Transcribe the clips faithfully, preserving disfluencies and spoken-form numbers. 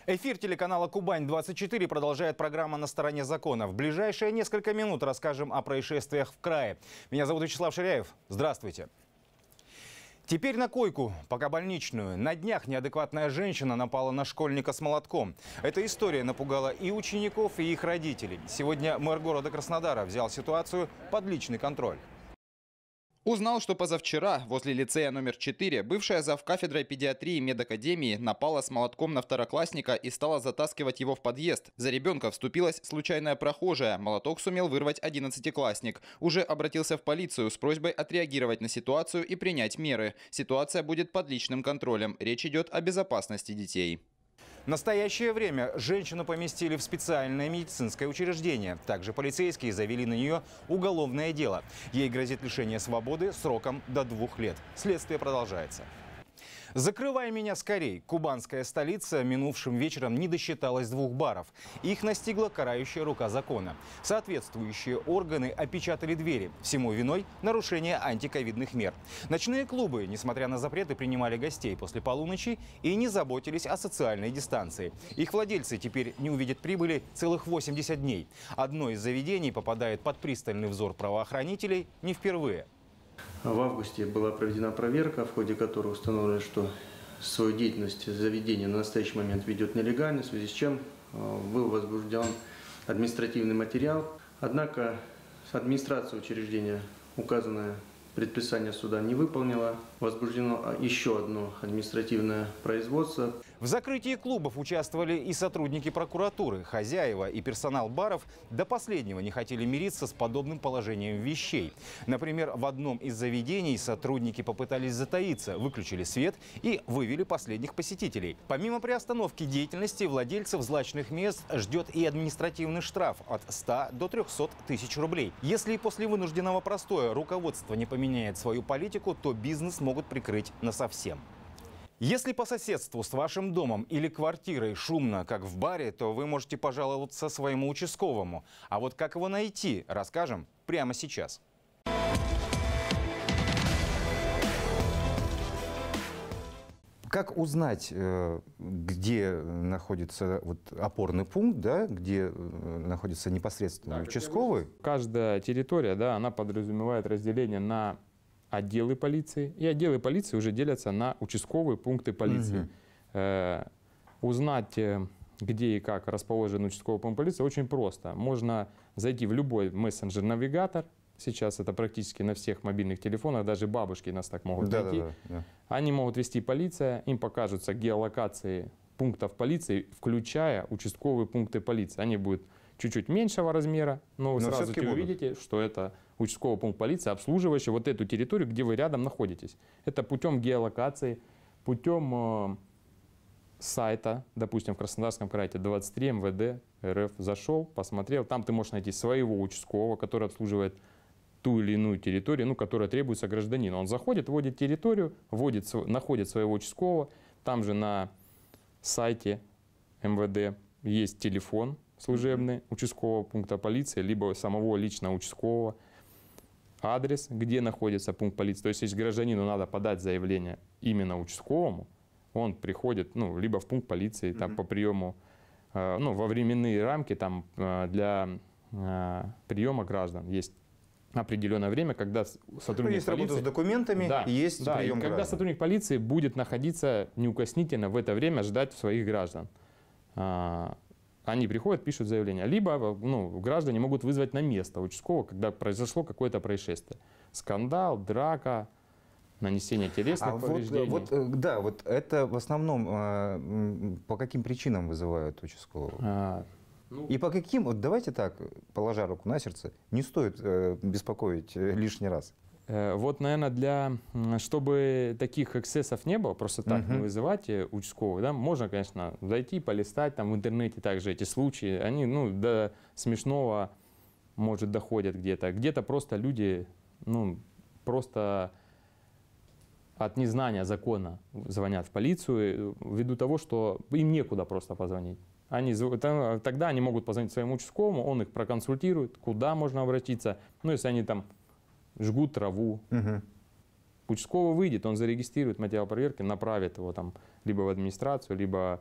Эфир телеканала Кубань двадцать четыре продолжает программа «На стороне закона». В ближайшие несколько минут расскажем о происшествиях в крае. Меня зовут Вячеслав Ширяев. Здравствуйте. Теперь на койку, пока больничную. На днях неадекватная женщина напала на школьника с молотком. Эта история напугала и учеников, и их родителей. Сегодня мэр города Краснодара взял ситуацию под личный контроль. Узнал, что позавчера возле лицея номер четыре бывшая завкафедрой педиатрии медакадемии напала с молотком на второклассника и стала затаскивать его в подъезд. За ребенка вступилась случайная прохожая. Молоток сумел вырвать одиннадцатиклассник. Уже обратился в полицию с просьбой отреагировать на ситуацию и принять меры. Ситуация будет под личным контролем. Речь идет о безопасности детей. В настоящее время женщину поместили в специальное медицинское учреждение. Также полицейские завели на нее уголовное дело. Ей грозит лишение свободы сроком до двух лет. Следствие продолжается. «Закрывай меня скорей». Кубанская столица минувшим вечером не досчиталась двух баров. Их настигла карающая рука закона. Соответствующие органы опечатали двери. Всему виной нарушение антиковидных мер. Ночные клубы, несмотря на запреты, принимали гостей после полуночи и не заботились о социальной дистанции. Их владельцы теперь не увидят прибыли целых восемьдесят дней. Одно из заведений попадает под пристальный взор правоохранителей не впервые. В августе была проведена проверка, в ходе которой установлено, что свою деятельность заведение на настоящий момент ведет нелегально, в связи с чем был возбужден административный материал. Однако администрация учреждения указанное предписание суда не выполнила. Возбуждено еще одно административное производство. В закрытии клубов участвовали и сотрудники прокуратуры. Хозяева и персонал баров до последнего не хотели мириться с подобным положением вещей. Например, в одном из заведений сотрудники попытались затаиться, выключили свет и вывели последних посетителей. Помимо приостановки деятельности, владельцев злачных мест ждет и административный штраф от ста до трёхсот тысяч рублей. Если после вынужденного простоя руководство не поменяет свою политику, то бизнес могут прикрыть насовсем. Если по соседству с вашим домом или квартирой шумно, как в баре, то вы можете пожаловаться своему участковому. А вот как его найти, расскажем прямо сейчас. Как узнать, где находится вот опорный пункт, да, где находится непосредственно да, участковый? Каждая территория, да, она подразумевает разделение на отделы полиции. И отделы полиции уже делятся на участковые пункты полиции. Угу. Э, узнать, где и как расположен участковый пункт полиции, очень просто. Можно зайти в любой мессенджер-навигатор. Сейчас это практически на всех мобильных телефонах, даже бабушки нас так могут да, найти. Да, да, да. Они могут вести полиция, им покажутся геолокации пунктов полиции, включая участковые пункты полиции. Они будут чуть-чуть меньшего размера, но вы но сразу увидите, что это участковый пункт полиции, обслуживающий вот эту территорию, где вы рядом находитесь. Это путем геолокации, путем э, сайта, допустим, в Краснодарском крае двадцать три эм вэ дэ эр эф, зашел, посмотрел, там ты можешь найти своего участкового, который обслуживает ту или иную территорию, ну, которая требуется гражданину. Он заходит, вводит территорию, вводит, находит своего участкового. Там же на сайте эм вэ дэ есть телефон служебный участкового пункта полиции, либо самого личного участкового, адрес, где находится пункт полиции. То есть, если гражданину надо подать заявление именно участковому, он приходит, ну, либо в пункт полиции, там, mm-hmm. по приему, э, ну, во временные рамки, там, э, для э, приема граждан есть определенное время, когда сотрудник ну, есть полиции... работа с документами, да, есть да, прием и когда граждан. сотрудник полиции будет находиться неукоснительно в это время, ждать своих граждан. А, они приходят, пишут заявление. Либо ну, граждане могут вызвать на место участкового, когда произошло какое-то происшествие. Скандал, драка, нанесение телесных а повреждений. Вот, вот, да, вот это в основном э, по каким причинам вызывают участкового? А, ну, и по каким, вот давайте так, положа руку на сердце, не стоит э, беспокоить э, лишний раз. Э, вот, наверное, для, чтобы таких эксцессов не было, просто так Uh-huh. не вызывать участкового, да, можно, конечно, зайти, полистать там в интернете также эти случаи, они, ну, до смешного, может, доходят где-то. Где-то просто люди, ну, просто от незнания закона звонят в полицию ввиду того, что им некуда просто позвонить. Они, тогда они могут позвонить своему участковому, он их проконсультирует, куда можно обратиться. Ну, если они там жгут траву, угу. участковый выйдет, он зарегистрирует материал проверки, направит его там либо в администрацию, либо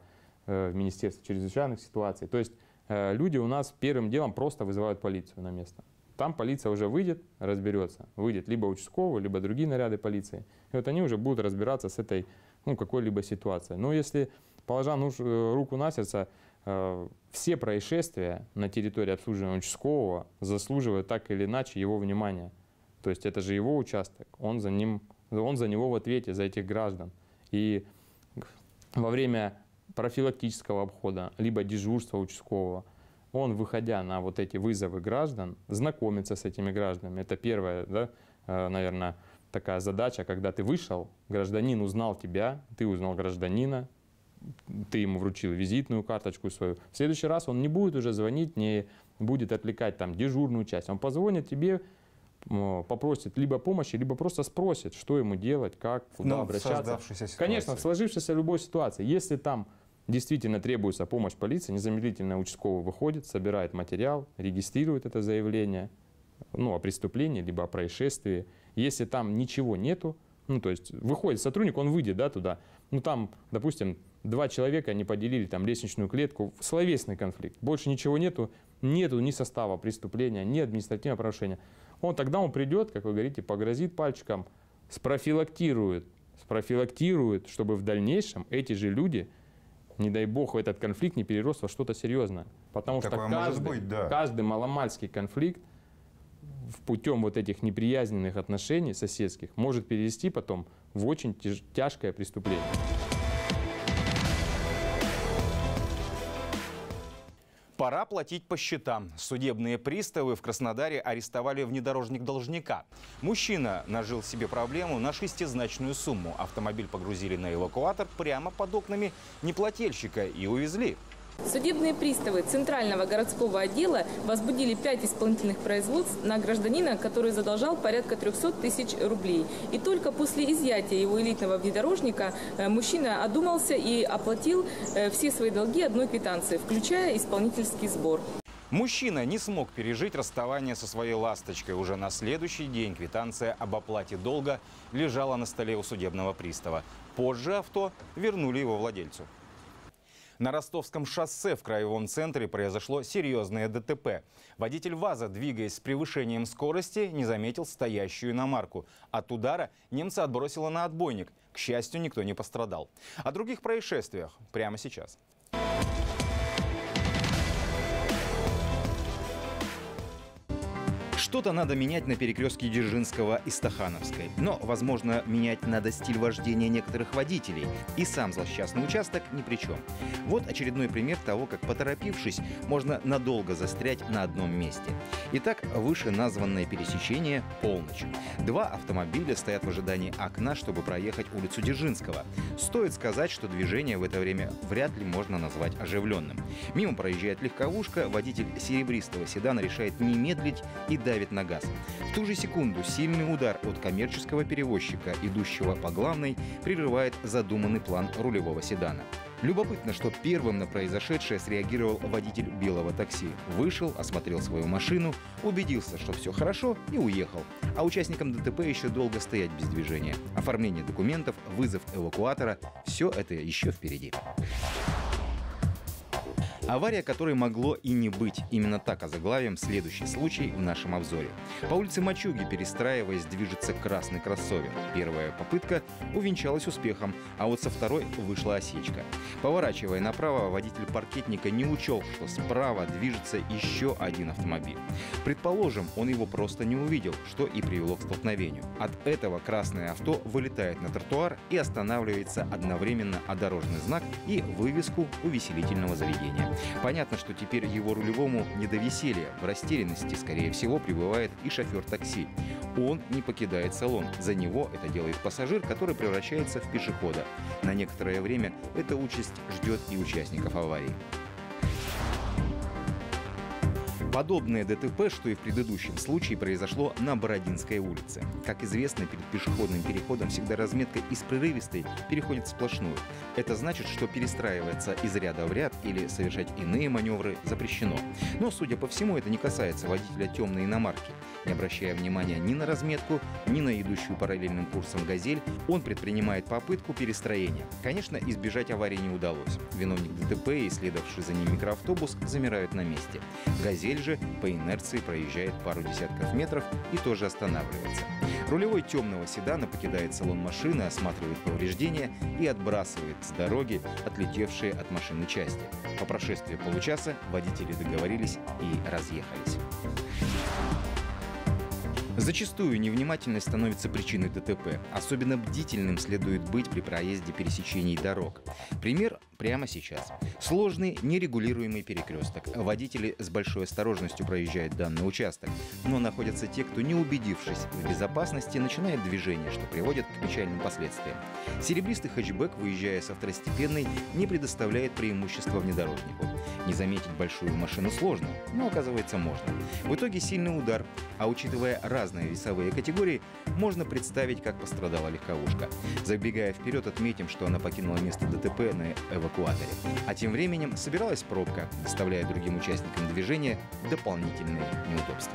в Министерстве чрезвычайных ситуаций. То есть люди у нас первым делом просто вызывают полицию на место. Там полиция уже выйдет, разберется. Выйдет либо участковый, либо другие наряды полиции. И вот они уже будут разбираться с этой, ну, какой-либо ситуацией. Но если, положа руку на сердце, все происшествия на территории обслуживания участкового заслуживают так или иначе его внимания. То есть это же его участок, он за, ним, он за него в ответе, за этих граждан. И во время профилактического обхода, либо дежурства участкового, он, выходя на вот эти вызовы граждан, знакомится с этими гражданами. Это первая, да, наверное, такая задача, когда ты вышел, гражданин узнал тебя, ты узнал гражданина, ты ему вручил визитную карточку свою. В следующий раз он не будет уже звонить, не будет отвлекать там дежурную часть. Он позвонит тебе, попросит либо помощи, либо просто спросит, что ему делать, как, куда ну, обращаться. В Конечно, в сложившейся любой ситуации. Если там действительно требуется помощь полиции, незамедлительно участковый выходит, собирает материал, регистрирует это заявление, ну, о преступлении, либо о происшествии. Если там ничего нету, ну, то есть выходит сотрудник, он выйдет, да, туда, ну, там, допустим, два человека не поделили там лестничную клетку, словесный конфликт, больше ничего нету, нету ни состава преступления, ни административного правонарушения. Он тогда он придет, как вы говорите, погрозит пальчиком, спрофилактирует, спрофилактирует, чтобы в дальнейшем эти же люди, не дай бог, этот конфликт не перерос во что-то серьезное. Потому Такое что каждый, быть, да. каждый маломальский конфликт путем вот этих неприязненных отношений соседских может перевести потом в очень тяж тяжкое преступление. Пора платить по счетам. Судебные приставы в Краснодаре арестовали внедорожник должника. Мужчина нажил себе проблему на шестизначную сумму. Автомобиль погрузили на эвакуатор прямо под окнами неплательщика и увезли. Судебные приставы Центрального городского отдела возбудили пять исполнительных производств на гражданина, который задолжал порядка трёхсот тысяч рублей. И только после изъятия его элитного внедорожника мужчина одумался и оплатил все свои долги одной квитанцией, включая исполнительский сбор. Мужчина не смог пережить расставание со своей ласточкой. Уже на следующий день квитанция об оплате долга лежала на столе у судебного пристава. Позже авто вернули его владельцу. На Ростовском шоссе в краевом центре произошло серьезное ДТП. Водитель ВАЗа, двигаясь с превышением скорости, не заметил стоящую иномарку. От удара немца отбросило на отбойник. К счастью, никто не пострадал. О других происшествиях прямо сейчас. Что-то надо менять на перекрестке Дзержинского и Стахановской. Но, возможно, менять надо стиль вождения некоторых водителей. И сам злосчастный участок ни при чем. Вот очередной пример того, как, поторопившись, можно надолго застрять на одном месте. Итак, вышеназванное пересечение – полночь. Два автомобиля стоят в ожидании окна, чтобы проехать улицу Дзержинского. Стоит сказать, что движение в это время вряд ли можно назвать оживленным. Мимо проезжает легковушка, водитель серебристого седана решает не медлить и давит на газ. В ту же секунду сильный удар от коммерческого перевозчика, идущего по главной, прерывает задуманный план рулевого седана. Любопытно, что первым на произошедшее среагировал водитель белого такси. Вышел, осмотрел свою машину, убедился, что все хорошо, и уехал. А участникам ДТП еще долго стоять без движения. Оформление документов, вызов эвакуатора – все это еще впереди. Авария, которой могло и не быть. Именно так озаглавим следующий случай в нашем обзоре. По улице Мачуги, перестраиваясь, движется красный кроссовер. Первая попытка увенчалась успехом, а вот со второй вышла осечка. Поворачивая направо, водитель паркетника не учел, что справа движется еще один автомобиль. Предположим, он его просто не увидел, что и привело к столкновению. От этого красное авто вылетает на тротуар и останавливается одновременно о дорожный знак и вывеску увеселительного заведения. Понятно, что теперь его рулевому не до веселья. В растерянности, скорее всего, пребывает и шофер такси. Он не покидает салон. За него это делает пассажир, который превращается в пешехода. На некоторое время эта участь ждет и участников аварии. Подобное ДТП, что и в предыдущем случае, произошло на Бородинской улице. Как известно, перед пешеходным переходом всегда разметка из прерывистой переходит в сплошную. Это значит, что перестраиваться из ряда в ряд или совершать иные маневры запрещено. Но, судя по всему, это не касается водителя темной иномарки. Не обращая внимания ни на разметку, ни на идущую параллельным курсом «Газель», он предпринимает попытку перестроения. Конечно, избежать аварии не удалось. Виновник ДТП и следовавший за ним микроавтобус замирают на месте. «Газель» же по инерции проезжает пару десятков метров и тоже останавливается. Рулевой темного седана покидает салон машины, осматривает повреждения и отбрасывает с дороги отлетевшие от машины части. По прошествии получаса водители договорились и разъехались. Зачастую невнимательность становится причиной ДТП. Особенно бдительным следует быть при проезде пересечений дорог. Пример прямо сейчас. Сложный, нерегулируемый перекресток. Водители с большой осторожностью проезжают данный участок. Но находятся те, кто, не убедившись в безопасности, начинает движение, что приводит к печальным последствиям. Серебристый хэтчбэк, выезжая со второстепенной, не предоставляет преимущества внедорожнику. Не заметить большую машину сложно, но оказывается можно. В итоге сильный удар, а учитывая разные весовые категории, можно представить, как пострадала легковушка. Забегая вперед, отметим, что она покинула место ДТП на эвакуаторе. А тем временем собиралась пробка, доставляя другим участникам движения дополнительные неудобства.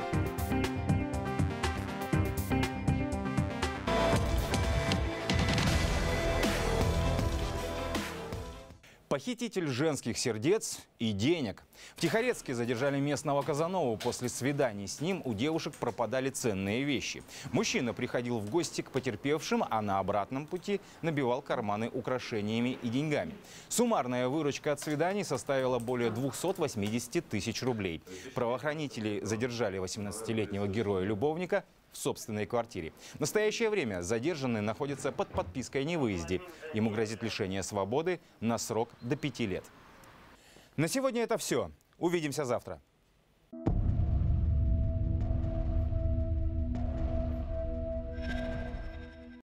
Похититель женских сердец и денег. В Тихорецке задержали местного Казанову. После свиданий с ним у девушек пропадали ценные вещи. Мужчина приходил в гости к потерпевшим, а на обратном пути набивал карманы украшениями и деньгами. Суммарная выручка от свиданий составила более двухсот восьмидесяти тысяч рублей. Правоохранители задержали восемнадцатилетнего героя-любовника в собственной квартире. В настоящее время задержанный находится под подпиской о невыезде. Ему грозит лишение свободы на срок до пяти лет. На сегодня это все. Увидимся завтра.